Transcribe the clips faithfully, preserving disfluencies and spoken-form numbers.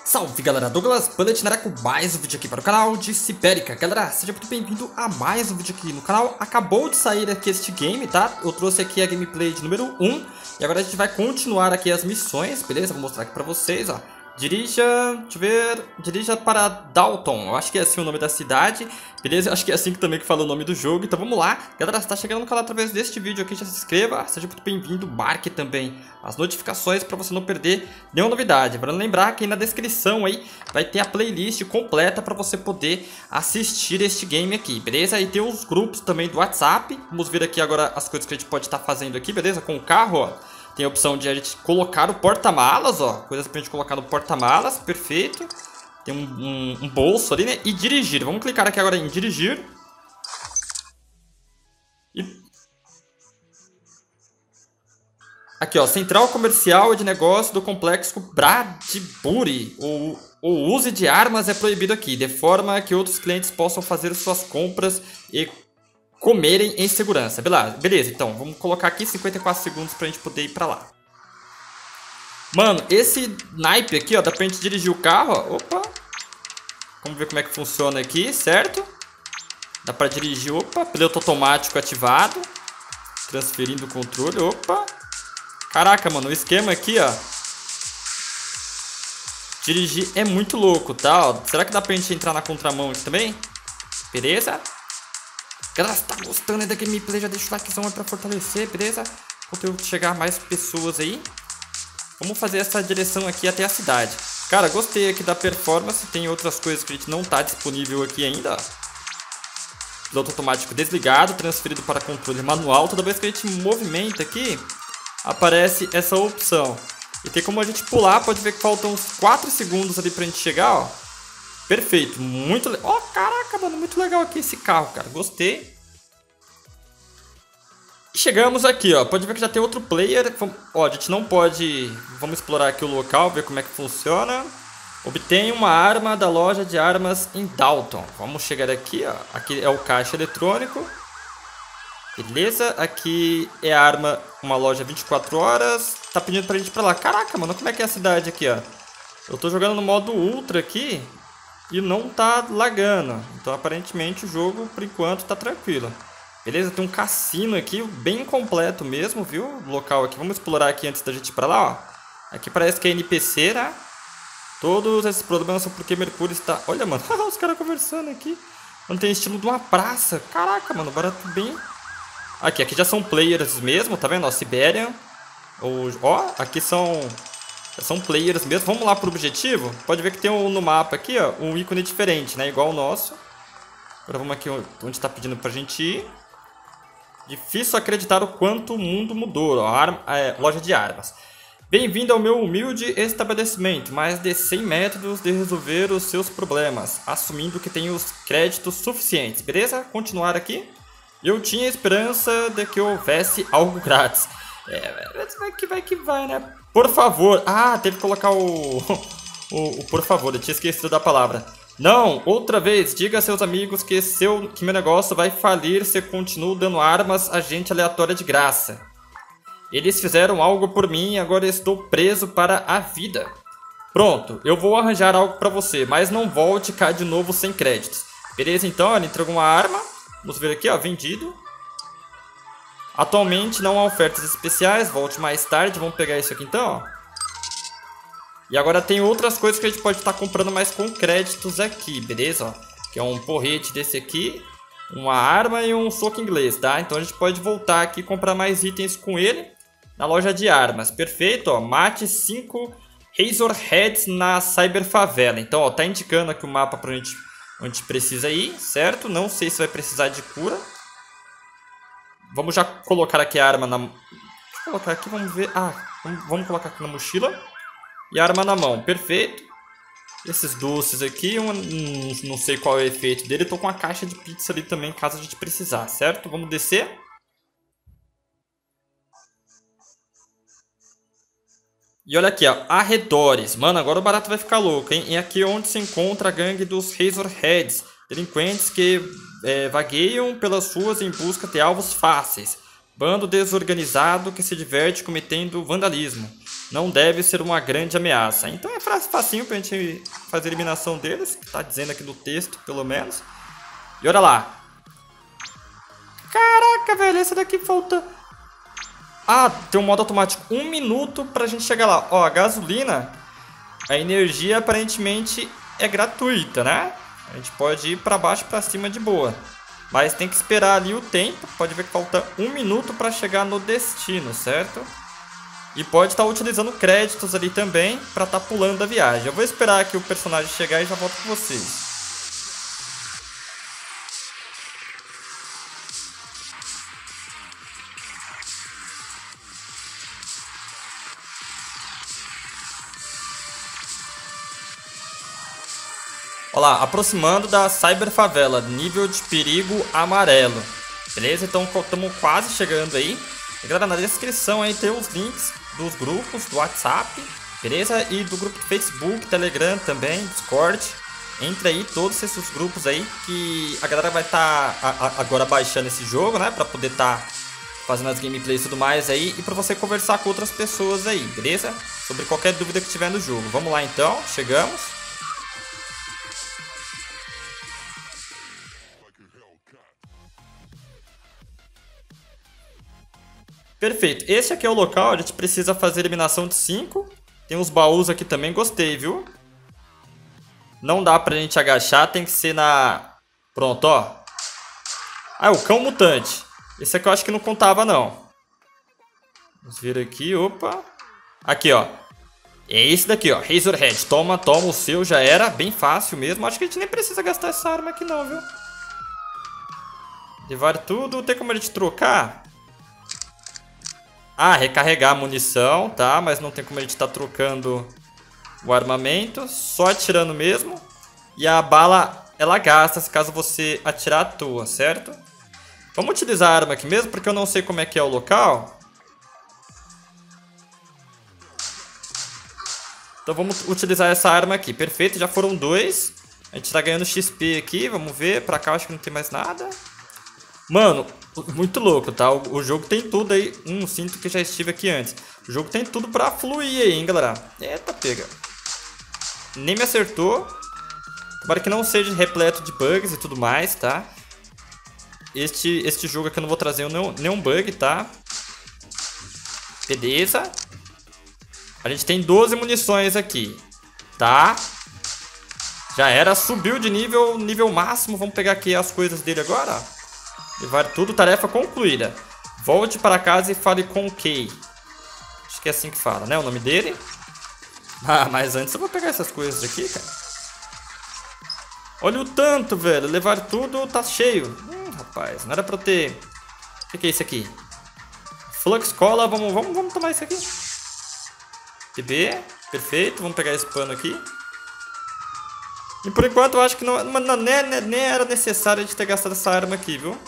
Salve galera, Douglas Bullet com mais um vídeo aqui para o canal de Sibérica. Galera, seja muito bem-vindo a mais um vídeo aqui no canal. Acabou de sair aqui este game, tá? Eu trouxe aqui a gameplay de número um. E agora a gente vai continuar aqui as missões, beleza? Vou mostrar aqui para vocês, ó. Dirija, deixa eu ver, dirija para Dalton, eu acho que é assim o nome da cidade, beleza? Eu acho que é assim que também que fala o nome do jogo, então vamos lá. Galera, se tá chegando no canal através deste vídeo aqui, já se inscreva, seja muito bem-vindo, marque também as notificações para você não perder nenhuma novidade. Para lembrar que aí na descrição aí vai ter a playlist completa para você poder assistir este game aqui, beleza? E tem os grupos também do WhatsApp, vamos ver aqui agora as coisas que a gente pode estar fazendo aqui, beleza? Com o carro, ó. Tem a opção de a gente colocar o porta-malas, ó. Coisas pra gente colocar no porta-malas, perfeito. Tem um, um, um bolso ali, né? E dirigir. Vamos clicar aqui agora em dirigir. E... aqui, ó. Central comercial de negócio do complexo Bradbury. O, o uso de armas é proibido aqui, de forma que outros clientes possam fazer suas compras e comerem em segurança. Beleza, beleza, então vamos colocar aqui cinquenta e quatro segundos pra gente poder ir pra lá. Mano, esse naipe aqui, ó, dá pra gente dirigir o carro, ó. Opa. Vamos ver como é que funciona aqui, certo? Dá pra dirigir, opa, piloto automático ativado. Transferindo o controle, opa. Caraca, mano, o esquema aqui, ó. Dirigir é muito louco, tá? Ó, será que dá pra gente entrar na contramão aqui também? Beleza? Galera, se tá gostando aí da gameplay, já deixa o likezão aí pra fortalecer, beleza? Conteúdo chegar a mais pessoas aí. Vamos fazer essa direção aqui até a cidade. Cara, gostei aqui da performance. Tem outras coisas que a gente não tá disponível aqui ainda, ó. Piloto automático desligado, transferido para controle manual. Toda vez que a gente movimenta aqui, aparece essa opção. E tem como a gente pular, pode ver que faltam uns quatro segundos ali pra gente chegar, ó. Perfeito, muito legal. Ó, caraca, mano, muito legal aqui esse carro, cara. Gostei. E chegamos aqui, ó. Pode ver que já tem outro player. Ó, a gente não pode... vamos explorar aqui o local, ver como é que funciona. Obtenha uma arma da loja de armas em Dalton. Vamos chegar aqui, ó. Aqui é o caixa eletrônico. Beleza, aqui é a arma, uma loja vinte e quatro horas. Tá pedindo pra gente ir pra lá. Caraca, mano, como é que é a cidade aqui, ó? Eu tô jogando no modo Ultra aqui e não tá lagando. Então aparentemente o jogo, por enquanto, tá tranquilo. Beleza, tem um cassino aqui, bem completo mesmo, viu? O local aqui, vamos explorar aqui antes da gente ir pra lá, ó. Aqui parece que é N P C, né? Todos esses problemas são porque Mercúrio está... olha, mano, os caras conversando aqui. Mano, tem estilo de uma praça. Caraca, mano, barato bem... Aqui, aqui já são players mesmo, tá vendo? Ó, Sibéria. Ó, aqui são... são players mesmo. Vamos lá pro objetivo. Pode ver que tem um, no mapa aqui, ó, um ícone diferente, né? Igual o nosso. Agora vamos aqui onde está pedindo pra gente ir. Difícil acreditar o quanto o mundo mudou. Ó, arma, é, loja de armas. Bem-vindo ao meu humilde estabelecimento. Mais de cem métodos de resolver os seus problemas. Assumindo que tem os créditos suficientes. Beleza? Continuar aqui. Eu tinha esperança de que houvesse algo grátis. É, vai que vai que vai, né? Por favor. Ah, teve que colocar o... o, o por favor, eu tinha esquecido da palavra. Não, outra vez, diga a seus amigos que, seu, que meu negócio vai falir se eu continuo dando armas a gente aleatória de graça. Eles fizeram algo por mim e agora estou preso para a vida. Pronto, eu vou arranjar algo pra você, mas não volte cá de novo sem créditos. Beleza, então, ele entregou uma arma. Vamos ver aqui, ó, vendido. Atualmente não há ofertas especiais, volte mais tarde. Vamos pegar isso aqui então, ó. E agora tem outras coisas que a gente pode estar comprando mais com créditos aqui, beleza? Ó, que é um porrete desse aqui, uma arma e um soco inglês, tá? Então a gente pode voltar aqui e comprar mais itens com ele na loja de armas. Perfeito, ó. Mate cinco Razorheads na Cyber Favela. Então, ó, tá indicando aqui o mapa pra gente, onde a gente precisa ir, certo? Não sei se vai precisar de cura. Vamos já colocar aqui a arma na... deixa eu colocar aqui, vamos ver... ah, vamos, vamos colocar aqui na mochila. E a arma na mão, perfeito. Esses doces aqui, um, um, não sei qual é o efeito dele. Eu tô com uma caixa de pizza ali também, caso a gente precisar, certo? Vamos descer. E olha aqui, ó, arredores. Mano, agora o barato vai ficar louco, hein? E aqui é onde se encontra a gangue dos Razorheads. Delinquentes que é, vagueiam pelas ruas em busca de alvos fáceis. Bando desorganizado que se diverte cometendo vandalismo. não deve ser uma grande ameaça. Então é facinho pra gente fazer a eliminação deles. Tá dizendo aqui no texto, pelo menos. E olha lá. Caraca, velho, essa daqui falta... Ah, tem um modo automático. Um minuto pra gente chegar lá. Ó, a gasolina, a energia aparentemente é gratuita, né? A gente pode ir pra baixo e pra cima de boa. Mas tem que esperar ali o tempo. Pode ver que falta um minuto pra chegar no destino, certo? E pode estar utilizando créditos ali também pra estar pulando a viagem. Eu vou esperar aqui o personagem chegar e já volto com vocês. Olha lá, aproximando da Cyberfavela, nível de perigo amarelo. Beleza? Então estamos quase chegando aí. E, galera, na descrição aí tem os links dos grupos do WhatsApp, beleza? E do grupo do Facebook, Telegram também, Discord. Entre aí todos esses grupos aí que a galera vai estar tá agora baixando esse jogo, né? Pra poder estar tá fazendo as gameplays e tudo mais aí. E pra você conversar com outras pessoas aí, beleza? Sobre qualquer dúvida que tiver no jogo. Vamos lá então, chegamos. Perfeito, esse aqui é o local, a gente precisa fazer eliminação de cinco. Tem uns baús aqui também, gostei, viu? Não dá pra gente agachar, tem que ser na... Pronto, ó. Ah, o cão mutante. Esse aqui eu acho que não contava, não. Vamos ver aqui, opa. Aqui, ó. É esse daqui, ó, Razorhead. Toma, toma, o seu já era, bem fácil mesmo. Acho que a gente nem precisa gastar essa arma aqui não, viu? Levar tudo, tem como a gente trocar? Ah, recarregar a munição, tá? Mas não tem como a gente estar tá trocando o armamento. Só atirando mesmo. E a bala, ela gasta se caso você atirar à toa, certo? Vamos utilizar a arma aqui mesmo, porque eu não sei como é que é o local. Então vamos utilizar essa arma aqui. Perfeito, já foram dois. A gente tá ganhando X P aqui, vamos ver. Pra cá eu acho que não tem mais nada. Mano, muito louco, tá? O, o jogo tem tudo aí. Hum, sinto que já estive aqui antes. O jogo tem tudo pra fluir aí, hein, galera? Eita, pega. Nem me acertou. Tomara que não seja repleto de bugs e tudo mais, tá? Este, este jogo aqui eu não vou trazer nenhum, nenhum bug, tá? Beleza. A gente tem doze munições aqui, tá? Já era, subiu de nível, nível máximo. Vamos pegar aqui as coisas dele agora, ó. Levar tudo, tarefa concluída. Volte para casa e fale com o Kay. Acho que é assim que fala, né? O nome dele. Ah, mas antes eu vou pegar essas coisas aqui, cara. Olha o tanto, velho. Levar tudo tá cheio. Hum, rapaz, não era pra eu ter... O que, que é isso aqui? Flux Cola, vamos, vamos, vamos tomar isso aqui. T B, perfeito. Vamos pegar esse pano aqui. E por enquanto eu acho que não, não, nem, nem era necessário a gente ter gastado essa arma aqui, viu?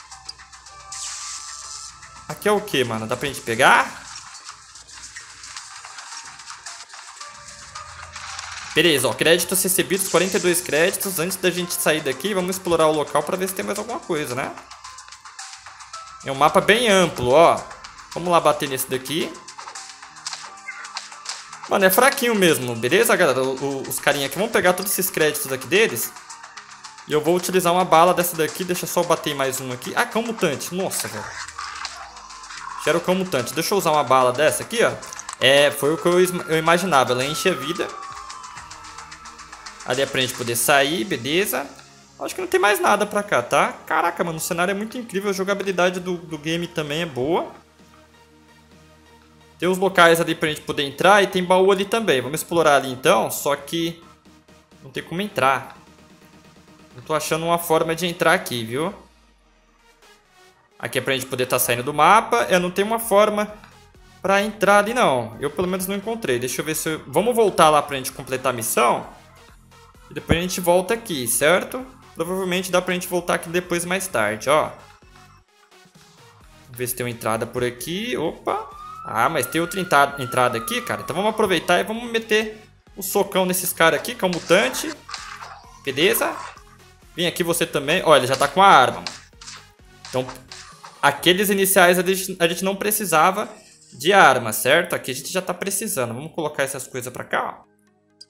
Aqui é o que, mano? Dá pra gente pegar? Beleza, ó. Créditos recebidos, quarenta e dois créditos. Antes da gente sair daqui, vamos explorar o local pra ver se tem mais alguma coisa, né? É um mapa bem amplo, ó. Vamos lá bater nesse daqui. Mano, é fraquinho mesmo, beleza, galera? O, o, os carinha aqui, vamos pegar todos esses créditos aqui deles. E eu vou utilizar uma bala dessa daqui. Deixa eu só bater mais um aqui. Ah, cão mutante, nossa, velho. Já era o cão mutante. Deixa eu usar uma bala dessa aqui, ó. É, foi o que eu, eu imaginava. Ela enche a vida. Ali é pra gente poder sair, beleza. Acho que não tem mais nada pra cá, tá? Caraca, mano, o cenário é muito incrível. A jogabilidade do, do game também é boa. Tem os locais ali pra gente poder entrar e tem baú ali também. Vamos explorar ali então, só que não tem como entrar. Eu tô achando uma forma de entrar aqui, viu? Aqui é pra gente poder estar saindo do mapa. Eu não tenho uma forma pra entrar ali não. Eu pelo menos não encontrei. Deixa eu ver se eu... Vamos voltar lá pra gente completar a missão. E depois a gente volta aqui, certo? Provavelmente dá pra gente voltar aqui depois mais tarde, ó. Vamos ver se tem uma entrada por aqui. Opa! Ah, mas tem outra entrada aqui, cara. Então vamos aproveitar e vamos meter o socão nesses caras aqui, que é um mutante. Beleza? Vem aqui você também. Olha, já tá com a arma. Então, aqueles iniciais a gente, a gente não precisava de arma, certo? Aqui a gente já tá precisando. Vamos colocar essas coisas pra cá, ó.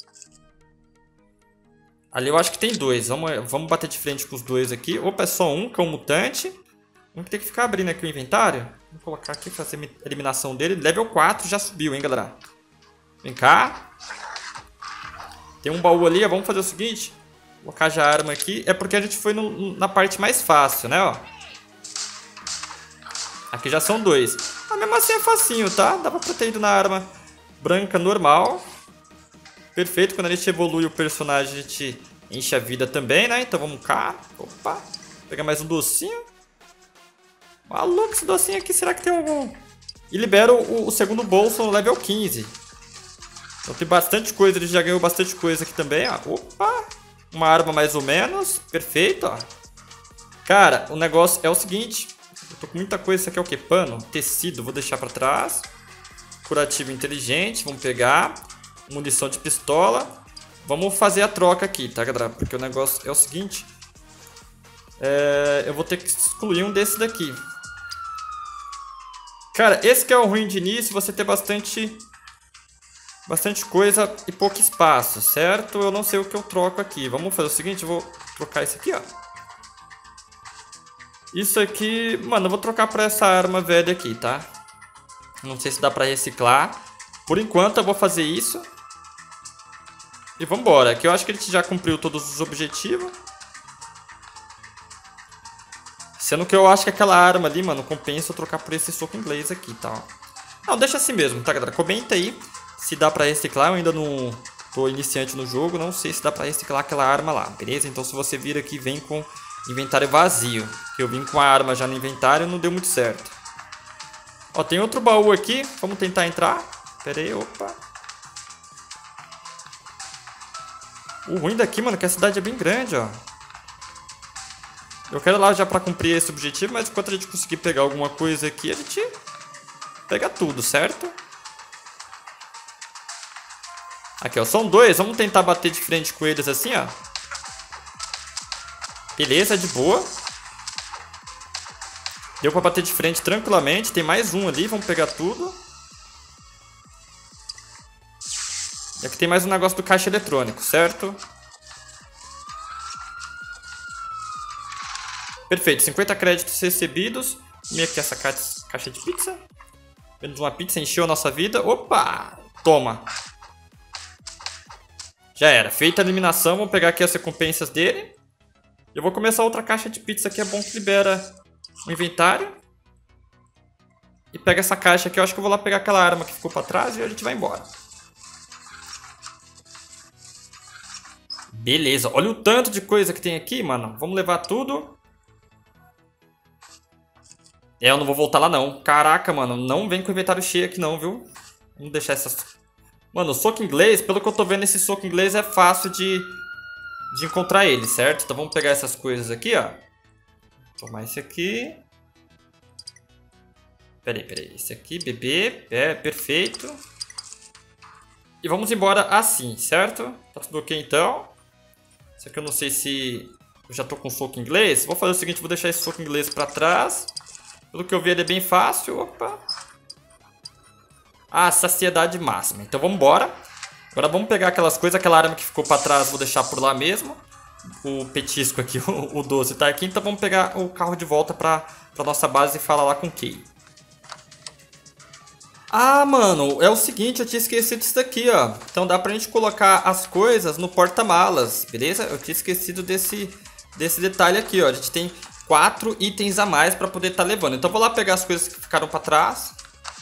Ali eu acho que tem dois. Vamos, vamos bater de frente com os dois aqui. Opa, é só um, que é um mutante. Vamos ter que ficar abrindo aqui o inventário. Vamos colocar aqui, fazer a eliminação dele. Level quatro já subiu, hein, galera? Vem cá. Tem um baú ali, ó. Vamos fazer o seguinte. Colocar já a arma aqui. É porque a gente foi no, na parte mais fácil, né, ó. Aqui já são dois. Mas mesmo assim é facinho, tá? Dava pra ter ido na arma branca normal. Perfeito, quando a gente evolui o personagem, a gente enche a vida também, né? Então vamos cá. Opa. Pegar mais um docinho. Maluco, esse docinho aqui, será que tem algum... E libera o, o segundo bolso no level quinze. Então tem bastante coisa, ele já ganhou bastante coisa aqui também, ó. Opa. Uma arma mais ou menos. Perfeito, ó. Cara, o negócio é o seguinte. Eu tô com muita coisa. Isso aqui é o quê? Pano? Tecido, vou deixar pra trás. Curativo inteligente, vamos pegar... Munição de pistola. Vamos fazer a troca aqui, tá, galera? Porque o negócio é o seguinte. É, eu vou ter que excluir um desse daqui. Cara, esse que é o ruim de início. Você ter bastante... Bastante coisa e pouco espaço, certo? Eu não sei o que eu troco aqui. Vamos fazer o seguinte. Eu vou trocar esse aqui, ó. Isso aqui... Mano, eu vou trocar pra essa arma velha aqui, tá? Não sei se dá pra reciclar. Por enquanto eu vou fazer isso. E vambora, que eu acho que ele já cumpriu todos os objetivos. Sendo que eu acho que aquela arma ali, mano, compensa eu trocar por esse soco inglês aqui, tá? Não, deixa assim mesmo, tá, galera? Comenta aí se dá pra reciclar. Eu ainda não tô iniciante no jogo, não sei se dá pra reciclar aquela arma lá, beleza? Então se você vir aqui, vem com inventário vazio. Que eu vim com a arma já no inventário e não deu muito certo. Ó, tem outro baú aqui, vamos tentar entrar. Pera aí, opa. O ruim daqui, mano, é que a cidade é bem grande, ó. Eu quero ir lá já pra cumprir esse objetivo, mas enquanto a gente conseguir pegar alguma coisa aqui, a gente pega tudo, certo? Aqui, ó, são dois. Vamos tentar bater de frente com eles assim, ó. Beleza, de boa. Deu pra bater de frente tranquilamente. Tem mais um ali, vamos pegar tudo. E aqui tem mais um negócio do caixa eletrônico, certo? Perfeito, cinquenta créditos recebidos. Meio que essa caixa, caixa de pizza. Vendo uma pizza, encheu a nossa vida. Opa! Toma! Já era, feita a eliminação. Vamos pegar aqui as recompensas dele. Eu vou começar outra caixa de pizza que é bom que libera o inventário. E pega essa caixa aqui. Eu acho que eu vou lá pegar aquela arma que ficou pra trás e a gente vai embora. Beleza, olha o tanto de coisa que tem aqui, mano. Vamos levar tudo. É, eu não vou voltar lá não. Caraca, mano, não vem com o inventário cheio aqui não, viu? Vamos deixar essas... Mano, o soco inglês, pelo que eu tô vendo, esse soco inglês é fácil de, de encontrar ele, certo? Então vamos pegar essas coisas aqui, ó. Tomar esse aqui. Peraí, peraí. Esse aqui, bebê. É, perfeito. E vamos embora assim, certo? Tá tudo ok então. Isso aqui eu não sei se eu já tô com soco inglês. Vou fazer o seguinte, vou deixar esse soco inglês pra trás. Pelo que eu vi, ele é bem fácil. Opa. Ah, saciedade máxima. Então vamos embora. Agora vamos pegar aquelas coisas. Aquela arma que ficou pra trás, vou deixar por lá mesmo. O petisco aqui, o, o doce tá aqui. Então vamos pegar o carro de volta pra, pra nossa base e falar lá com o Kay. Ah, mano, é o seguinte, eu tinha esquecido disso daqui, ó. Então dá pra gente colocar as coisas no porta-malas, beleza? Eu tinha esquecido desse, desse detalhe aqui, ó. A gente tem quatro itens a mais pra poder estar levando. Então vou lá pegar as coisas que ficaram pra trás.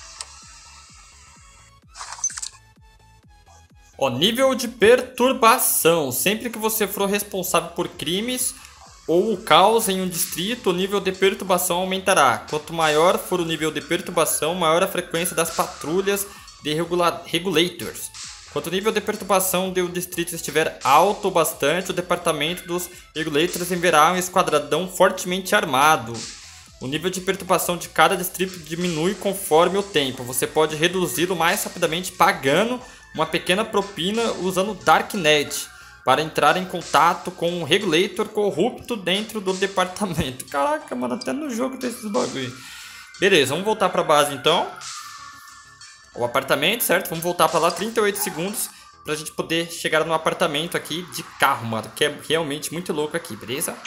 Ó, nível de perturbação. Sempre que você for responsável por crimes ou o caos em um distrito, o nível de perturbação aumentará. Quanto maior for o nível de perturbação, maior a frequência das patrulhas de regula regulators. Quanto o nível de perturbação do distrito estiver alto o bastante, o departamento dos regulators enviará um esquadrão fortemente armado. O nível de perturbação de cada distrito diminui conforme o tempo. Você pode reduzi-lo mais rapidamente pagando uma pequena propina usando Darknet para entrar em contato com um regulator corrupto dentro do departamento. Caraca, mano, até no jogo tem esses bagulho. Beleza, vamos voltar pra base então. O apartamento, certo? Vamos voltar pra lá, trinta e oito segundos, pra gente poder chegar no apartamento aqui de carro, mano. Que é realmente muito louco aqui, beleza?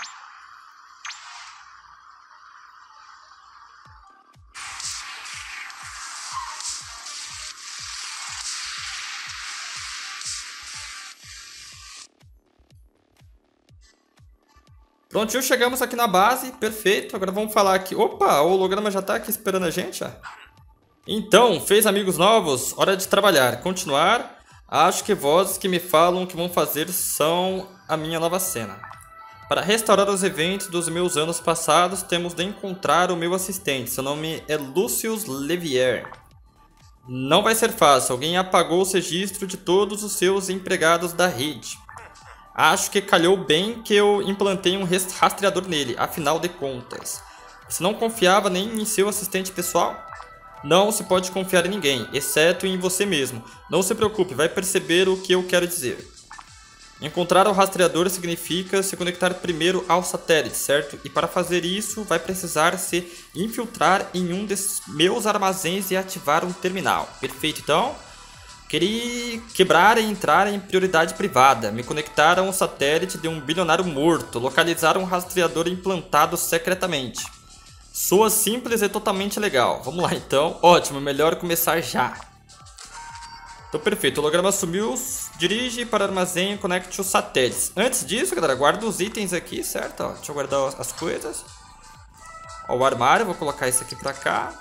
Prontinho, chegamos aqui na base, perfeito. Agora vamos falar aqui. Opa, o holograma já tá aqui esperando a gente, ó. Então, fez amigos novos? Hora de trabalhar. Continuar. Acho que vozes que me falam que vão fazer são a minha nova cena. Para restaurar os eventos dos meus anos passados, temos de encontrar o meu assistente. Seu nome é Lucius Levier. Não vai ser fácil. Alguém apagou os registros de todos os seus empregados da rede. Acho que calhou bem que eu implantei um rastreador nele, afinal de contas. Você não confiava nem em seu assistente pessoal? Não se pode confiar em ninguém, exceto em você mesmo. Não se preocupe, vai perceber o que eu quero dizer. Encontrar o rastreador significa se conectar primeiro ao satélite, certo? E para fazer isso, vai precisar se infiltrar em um dos meus armazéns e ativar um terminal. Perfeito, então? Queria quebrar e entrar em prioridade privada, me conectar a um satélite de um bilionário morto, localizar um rastreador implantado secretamente. Soa simples e totalmente legal. Vamos lá então. Ótimo, melhor começar já. Então perfeito, o holograma sumiu, dirige para o armazém e conecte os satélites. Antes disso, galera, guarda os itens aqui, certo? Ó, deixa eu guardar as coisas. Ó, o armário, vou colocar isso aqui pra cá.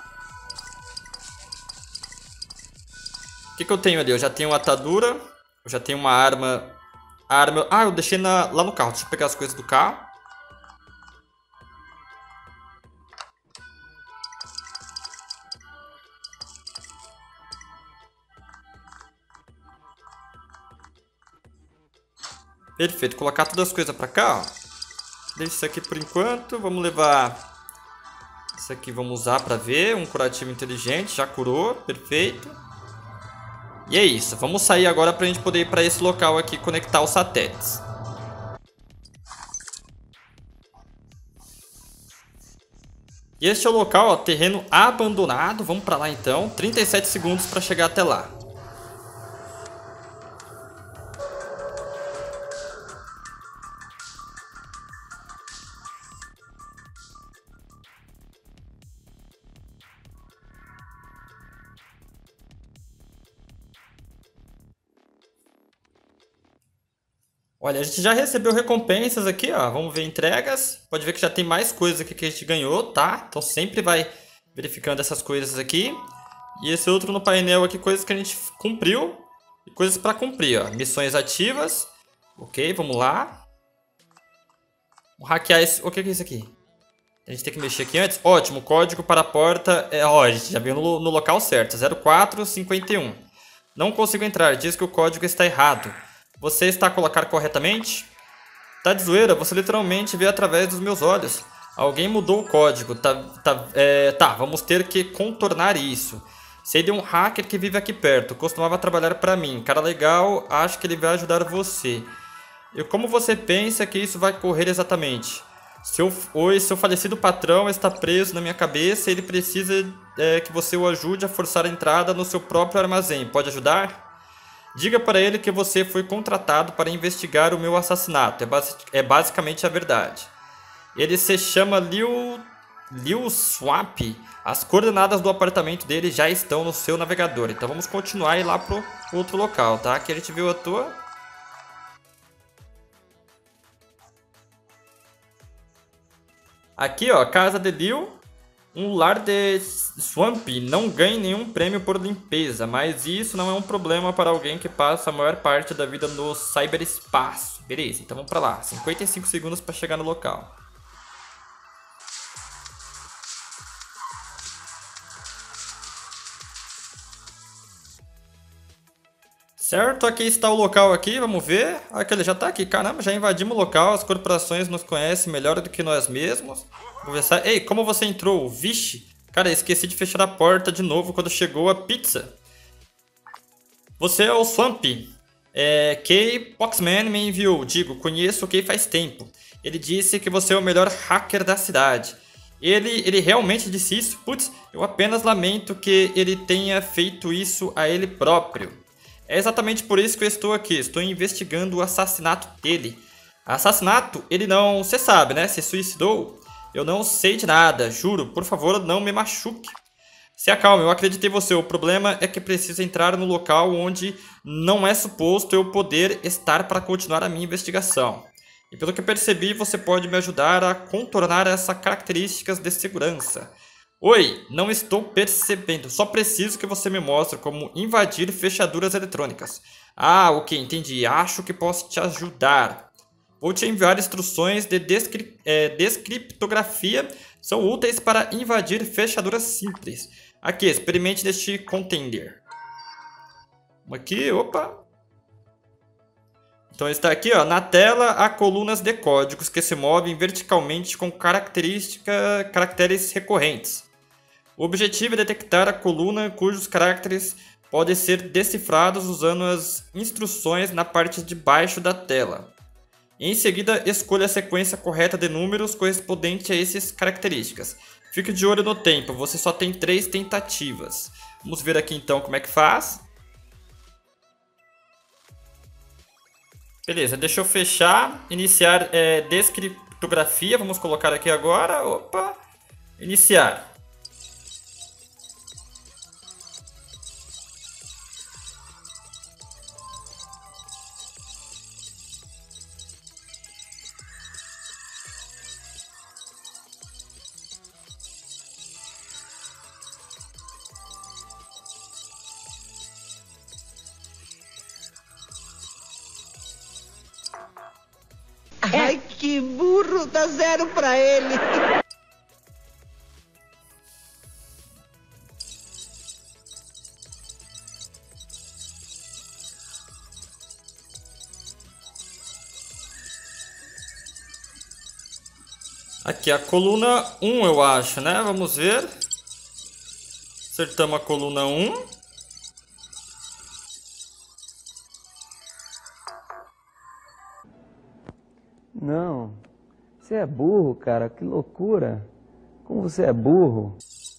O que, que eu tenho ali? Eu já tenho uma atadura, eu já tenho uma arma. A arma. Ah, eu deixei na, lá no carro. Deixa eu pegar as coisas do carro. Perfeito, colocar todas as coisas pra cá, ó. Deixa isso aqui por enquanto. Vamos levar. Isso aqui vamos usar pra ver. Um curativo inteligente, já curou, perfeito. E é isso, vamos sair agora pra gente poder ir pra esse local aqui, conectar os satélites. E este é o local, ó, terreno abandonado. Vamos pra lá então, trinta e sete segundos pra chegar até lá. Olha, a gente já recebeu recompensas aqui, ó. Vamos ver entregas. Pode ver que já tem mais coisas aqui que a gente ganhou, tá? Então sempre vai verificando essas coisas aqui. E esse outro no painel aqui, coisas que a gente cumpriu e coisas para cumprir, ó. Missões ativas. Ok, vamos lá. Vamos hackear esse... O que é isso aqui? A gente tem que mexer aqui antes. Ótimo, código para a porta... É, ó, a gente já viu no, no local certo. zero quatro cinquenta e um. Não consigo entrar. Diz que o código está errado. Você está a colocar corretamente? Tá de zoeira, você literalmente vê através dos meus olhos. Alguém mudou o código. Tá, tá, é, tá, vamos ter que contornar isso. Sei de um hacker que vive aqui perto. Costumava trabalhar para mim. Cara legal, acho que ele vai ajudar você. E como você pensa que isso vai correr exatamente? Seu, oi, seu falecido patrão está preso na minha cabeça e ele precisa é, que você o ajude a forçar a entrada no seu próprio armazém. Pode ajudar? Diga para ele que você foi contratado para investigar o meu assassinato. É, basi é basicamente a verdade. Ele se chama Liu... Liu Swap. As coordenadas do apartamento dele já estão no seu navegador. Então vamos continuar e ir lá pro outro local, tá? Aqui a gente viu a toa. Aqui, ó, casa de Liu. Um lar de Swamp. Não ganhe nenhum prêmio por limpeza, mas isso não é um problema para alguém que passa a maior parte da vida no cyberespaço. Beleza, então vamos pra lá. cinquenta e cinco segundos para chegar no local. Certo, aqui está o local aqui, vamos ver. Aqui ele já está aqui, caramba, já invadimos o local. As corporações nos conhecem melhor do que nós mesmos. Conversar. Ei, como você entrou? Vixe, cara, esqueci de fechar a porta de novo quando chegou a pizza. Você é o Swamp. É, Kay Poxman me enviou. Digo, conheço o Kay faz tempo. Ele disse que você é o melhor hacker da cidade. Ele, ele realmente disse isso? Putz, eu apenas lamento que ele tenha feito isso a ele próprio. É exatamente por isso que eu estou aqui. Estou investigando o assassinato dele. Assassinato? Ele não... Você sabe, né? Se suicidou? Eu não sei de nada. Juro. Por favor, não me machuque. Se acalme, eu acredito em você. O problema é que preciso entrar no local onde não é suposto eu poder estar para continuar a minha investigação. E pelo que percebi, você pode me ajudar a contornar essas características de segurança. Oi, não estou percebendo. Só preciso que você me mostre como invadir fechaduras eletrônicas. Ah, ok, entendi. Acho que posso te ajudar. Vou te enviar instruções de descri é, descriptografia. São úteis para invadir fechaduras simples. Aqui, experimente neste container. Aqui, opa. Então está aqui, ó, na tela há colunas de códigos que se movem verticalmente com característica, caracteres recorrentes. O objetivo é detectar a coluna cujos caracteres podem ser decifrados usando as instruções na parte de baixo da tela. Em seguida, escolha a sequência correta de números correspondente a essas características. Fique de olho no tempo, você só tem três tentativas. Vamos ver aqui então como é que faz. Beleza, deixa eu fechar, iniciar é, descriptografia, vamos colocar aqui agora, opa, iniciar. Ai, que burro, dá zero pra ele. Aqui a coluna um, eu acho, né? Vamos ver. Acertamos a coluna um. Não, você é burro, cara, que loucura. Como você é burro.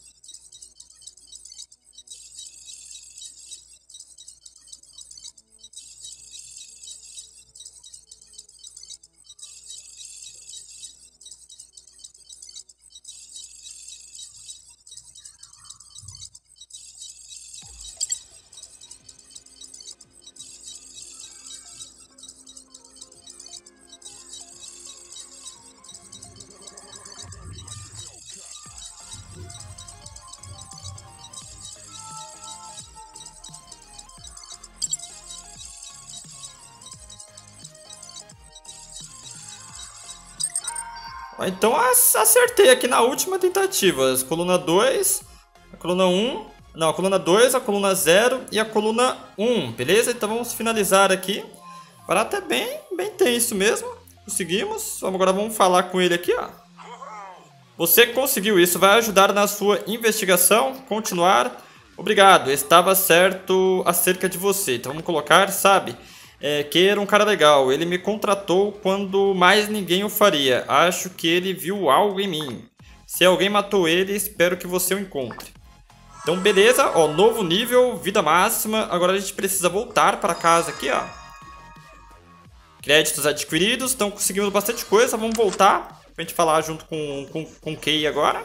Então acertei aqui na última tentativa. As coluna dois, a coluna um, não, a coluna dois, a coluna zero e a coluna um, beleza? Então vamos finalizar aqui. Para até bem, bem tenso mesmo. Conseguimos. Agora vamos falar com ele aqui, ó. Você conseguiu isso, vai ajudar na sua investigação. Continuar. Obrigado, estava certo acerca de você. Então vamos colocar, sabe? É, que era um cara legal, ele me contratou quando mais ninguém o faria. Acho que ele viu algo em mim. Se alguém matou ele, espero que você o encontre. Então beleza, ó, novo nível, vida máxima. Agora a gente precisa voltar para casa aqui, ó. Créditos adquiridos, então conseguimos bastante coisa. Vamos voltar pra gente falar junto com, com, com o Kay agora.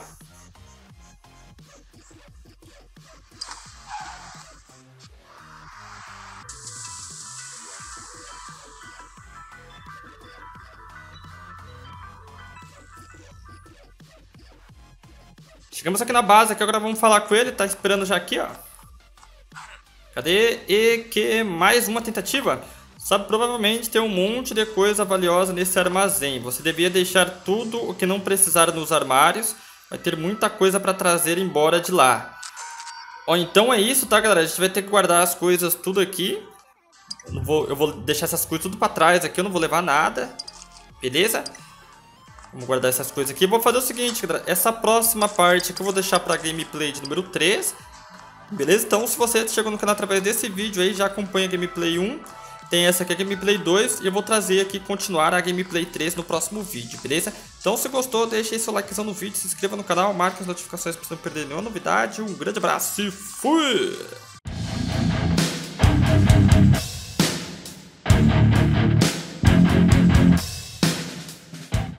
Chegamos aqui na base, aqui agora vamos falar com ele, tá esperando já aqui, ó. Cadê? E que mais uma tentativa? Sabe, provavelmente tem um monte de coisa valiosa nesse armazém. Você devia deixar tudo o que não precisar nos armários. Vai ter muita coisa para trazer embora de lá. Ó, então é isso, tá, galera? A gente vai ter que guardar as coisas tudo aqui. Eu, não vou, eu vou deixar essas coisas tudo para trás aqui, eu não vou levar nada. Beleza? Vamos guardar essas coisas aqui. Vou fazer o seguinte, galera. Essa próxima parte aqui eu vou deixar para gameplay de número três. Beleza? Então, se você chegou no canal através desse vídeo aí, já acompanha a gameplay um. tem essa aqui, a Gameplay dois, e eu vou trazer aqui, continuar a Gameplay três no próximo vídeo, beleza? Então se gostou, deixa aí seu likezão no vídeo, se inscreva no canal, marque as notificações para não perder nenhuma novidade. Um grande abraço e fui!